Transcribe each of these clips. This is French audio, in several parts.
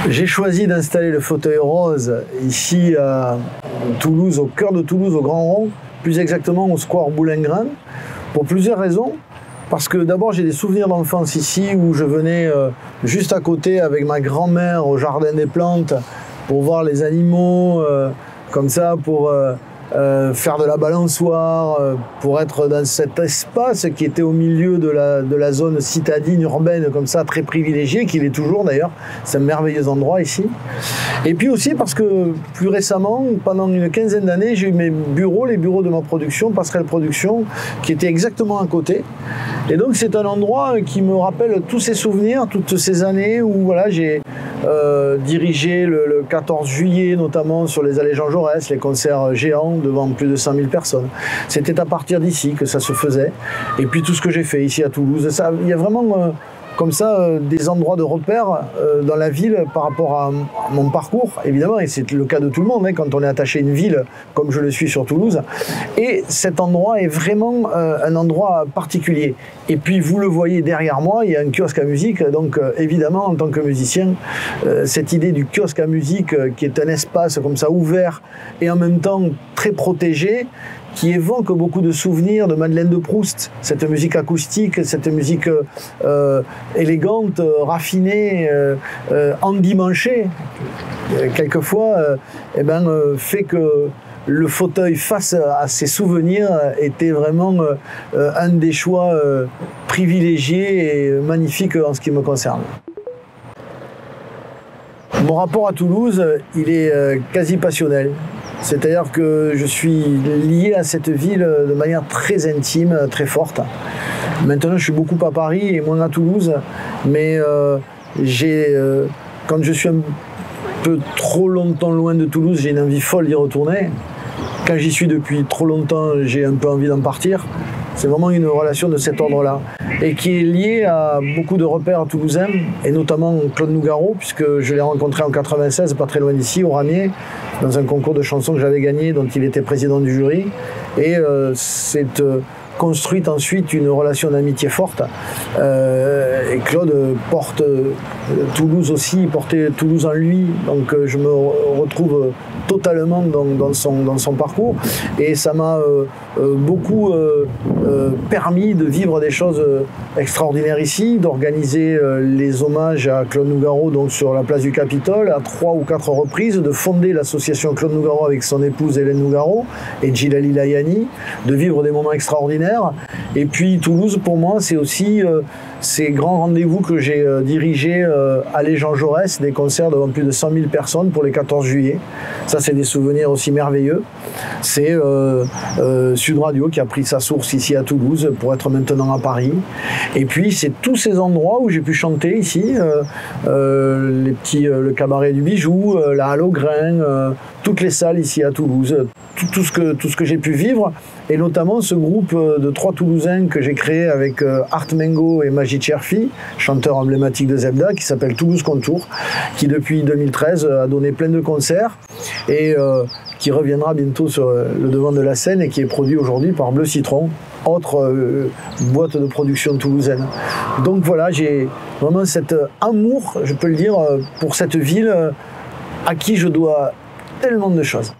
J'ai choisi d'installer le fauteuil rose ici à Toulouse, au cœur de Toulouse, au Grand Rond, plus exactement au square Boulingrin, pour plusieurs raisons. Parce que d'abord j'ai des souvenirs d'enfance ici où je venais juste à côté avec ma grand-mère au jardin des plantes pour voir les animaux, comme ça, pour faire de la balançoire, pour être dans cet espace qui était au milieu de la zone citadine urbaine, comme ça, très privilégiée, qu'il est toujours d'ailleurs. C'est un merveilleux endroit ici. Et puis aussi parce que plus récemment, pendant une quinzaine d'années, j'ai eu mes bureaux, les bureaux de ma production, Passerelle Production, qui étaient exactement à côté. Et donc c'est un endroit qui me rappelle tous ces souvenirs, toutes ces années où voilà, j'ai dirigé le 14 juillet notamment sur les allées Jean Jaurès, les concerts géants devant plus de 100 000 personnes. C'était à partir d'ici que ça se faisait. Et puis tout ce que j'ai fait ici à Toulouse, il y a vraiment comme ça des endroits de repère dans la ville par rapport à mon parcours, évidemment, et c'est le cas de tout le monde quand on est attaché à une ville comme je le suis sur Toulouse. Et cet endroit est vraiment un endroit particulier. Et puis vous le voyez derrière moi, il y a un kiosque à musique, donc évidemment en tant que musicien, cette idée du kiosque à musique qui est un espace comme ça ouvert et en même temps très protégé, qui évoque beaucoup de souvenirs de Madeleine de Proust, cette musique acoustique, cette musique élégante, raffinée, endimanchée, quelquefois, fait que le fauteuil face à ces souvenirs était vraiment un des choix privilégiés et magnifiques en ce qui me concerne. Mon rapport à Toulouse, il est quasi passionnel. C'est-à-dire que je suis lié à cette ville de manière très intime, très forte. Maintenant, je suis beaucoup à Paris et moins à Toulouse, mais quand je suis un peu trop longtemps loin de Toulouse, j'ai une envie folle d'y retourner. Quand j'y suis depuis trop longtemps, j'ai un peu envie d'en partir. C'est vraiment une relation de cet ordre-là et qui est liée à beaucoup de repères toulousains et notamment Claude Nougaro, puisque je l'ai rencontré en 96, pas très loin d'ici, au Ramier, dans un concours de chansons que j'avais gagné, dont il était président du jury. Et c'est construite ensuite une relation d'amitié forte. Et Claude porte Toulouse aussi, il portait Toulouse en lui, donc je me retrouve totalement dans son parcours et ça m'a beaucoup permis de vivre des choses extraordinaires ici, d'organiser les hommages à Claude Nougaro donc sur la place du Capitole à 3 ou 4 reprises, de fonder l'association Claude Nougaro avec son épouse Hélène Nougaro et Djilali Layani, de vivre des moments extraordinaires. Et puis Toulouse pour moi c'est aussi ces grands rendez-vous que j'ai dirigés à les Jean Jaurès, des concerts devant plus de 100 000 personnes pour les 14 juillet. Ça, c'est des souvenirs aussi merveilleux. C'est Sud Radio qui a pris sa source ici à Toulouse pour être maintenant à Paris. Et puis, c'est tous ces endroits où j'ai pu chanter ici, le cabaret du Bijou, la Halle au Grain, toutes les salles ici à Toulouse, tout ce que j'ai pu vivre, et notamment ce groupe de 3 Toulousains que j'ai créé avec Art Mengo et Majid Cherfi, chanteur emblématique de Zebda, qui s'appelle Toulouse Contour, qui depuis 2013 a donné plein de concerts et qui reviendra bientôt sur le devant de la scène et qui est produit aujourd'hui par Bleu Citron, autre boîte de production toulousaine. Donc voilà, j'ai vraiment cet amour, je peux le dire, pour cette ville à qui je dois tellement de choses.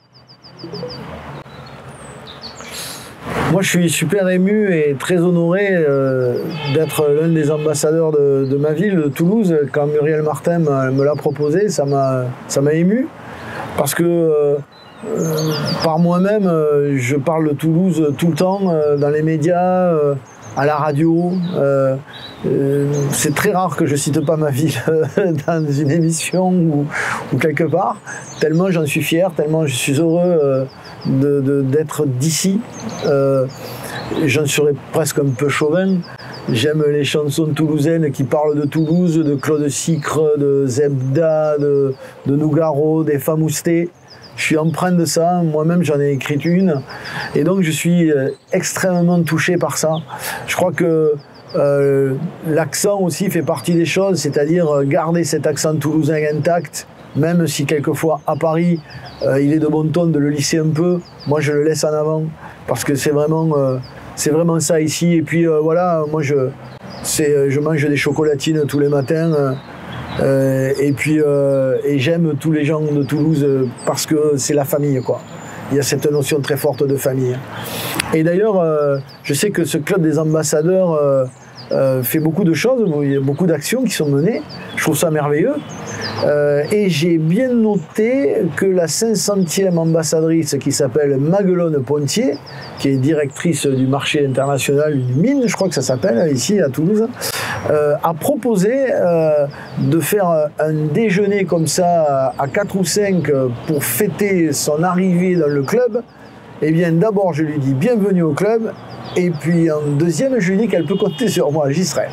Moi, je suis super ému et très honoré d'être l'un des ambassadeurs de ma ville, de Toulouse. Quand Muriel Martin me l'a proposé, ça m'a ému. Parce que par moi-même, je parle de Toulouse tout le temps, dans les médias, à la radio. C'est très rare que je cite pas ma ville dans une émission ou quelque part, tellement j'en suis fier, tellement je suis heureux d'être d'ici. J'en serais presque un peu chauvin. J'aime les chansons toulousaines qui parlent de Toulouse, de Claude Sicre, de Zebda, de Nougaro, des Famousté. Je suis empreint de ça, moi-même j'en ai écrit une, et donc je suis extrêmement touché par ça. Je crois que l'accent aussi fait partie des choses, c'est-à-dire garder cet accent toulousain intact, même si quelquefois à Paris il est de bon ton de le lisser un peu, moi je le laisse en avant, parce que c'est vraiment ça ici. Et puis voilà, moi je mange des chocolatines tous les matins, Et j'aime tous les gens de Toulouse parce que c'est la famille, quoi. Il y a cette notion très forte de famille. Et d'ailleurs, je sais que ce club des ambassadeurs fait beaucoup de choses, il y a beaucoup d'actions qui sont menées. Je trouve ça merveilleux. Et j'ai bien noté que la 500e ambassadrice qui s'appelle Maguelone Pontier, qui est directrice du marché international une mine, je crois que ça s'appelle, ici à Toulouse, a proposé de faire un déjeuner comme ça à 4 ou 5 pour fêter son arrivée dans le club. Eh bien, d'abord, je lui dis bienvenue au club, et puis en deuxième, je lui dis qu'elle peut compter sur moi, j'y serai.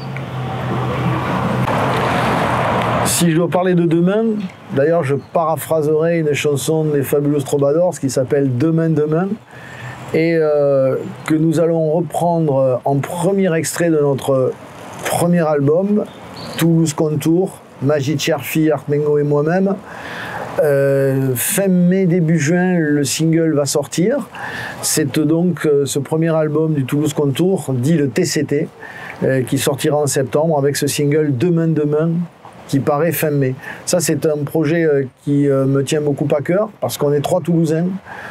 Si je dois parler de demain, d'ailleurs je paraphraserai une chanson des Fabulous Troubadours qui s'appelle Demain, demain, et que nous allons reprendre en premier extrait de notre premier album, Toulouse Contour, Magie Cherfi, Art Mengo et moi-même. Fin mai, début juin, le single va sortir. C'est donc ce premier album du Toulouse Contour, dit le TCT, qui sortira en septembre avec ce single Demain, demain, qui paraît fin mai. Ça, c'est un projet qui me tient beaucoup à cœur, parce qu'on est trois Toulousains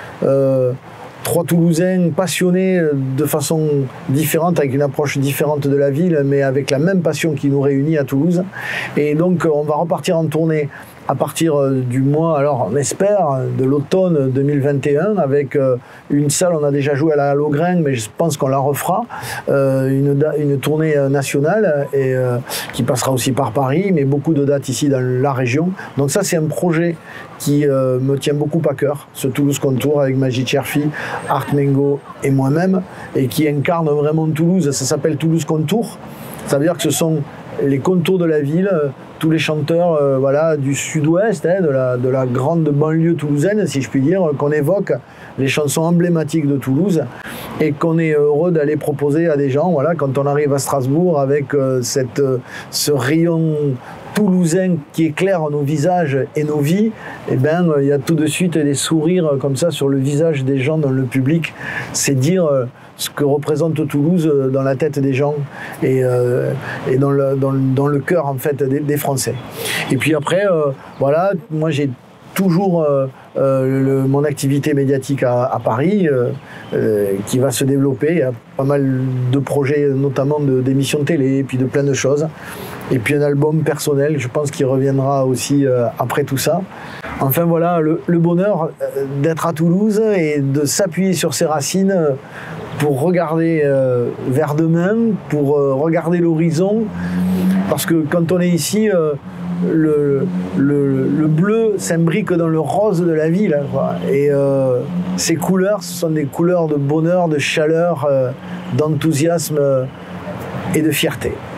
passionnés de façon différente, avec une approche différente de la ville, mais avec la même passion qui nous réunit à Toulouse. Et donc, on va repartir en tournée à partir du mois, alors on espère, de l'automne 2021, avec une salle, on a déjà joué à la Logrin, mais je pense qu'on la refera, une tournée nationale et qui passera aussi par Paris, mais beaucoup de dates ici dans la région. Donc ça, c'est un projet qui me tient beaucoup à cœur, ce Toulouse Contour avec Magie Cherfi, Art Mengo et moi-même, et qui incarne vraiment Toulouse. Ça s'appelle Toulouse Contour. Ça veut dire que ce sont les contours de la ville, tous les chanteurs voilà, du sud-ouest, de la grande banlieue toulousaine, si je puis dire, qu'on évoque les chansons emblématiques de Toulouse et qu'on est heureux d'aller proposer à des gens. Voilà, quand on arrive à Strasbourg avec ce rayon toulousain qui éclaire nos visages et nos vies, eh ben, il y a tout de suite des sourires comme ça sur le visage des gens dans le public. C'est dire ce que représente Toulouse dans la tête des gens et dans le cœur en fait des Français. Et puis après, voilà, moi j'ai toujours mon activité médiatique à Paris qui va se développer. Il y a pas mal de projets, notamment d'émissions de télé, et puis de plein de choses. Et puis un album personnel, je pense qu'il reviendra aussi après tout ça. Enfin voilà, le bonheur d'être à Toulouse et de s'appuyer sur ses racines pour regarder vers demain, pour regarder l'horizon. Parce que quand on est ici, le bleu s'imbrique dans le rose de la ville, quoi. Et ces couleurs, ce sont des couleurs de bonheur, de chaleur, d'enthousiasme et de fierté.